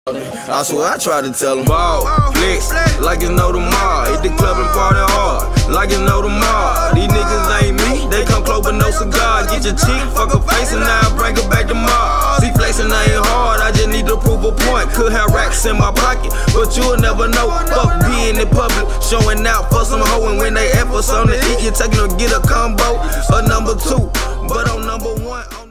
I swear I try to tell them ball, flex, like it's no tomorrow. Hit the club and party hard, like it's no tomorrow. These niggas ain't me, they come close but no cigar. Get your chick, fuck her face and now I bring her back tomorrow. See flexing ain't hard, I just need to prove a point. Could have racks in my pocket, but you'll never know. Fuck being in public, showing out for some hoe. And when they ever something to eat, you taking them get a combo, a number 2, but on number 1.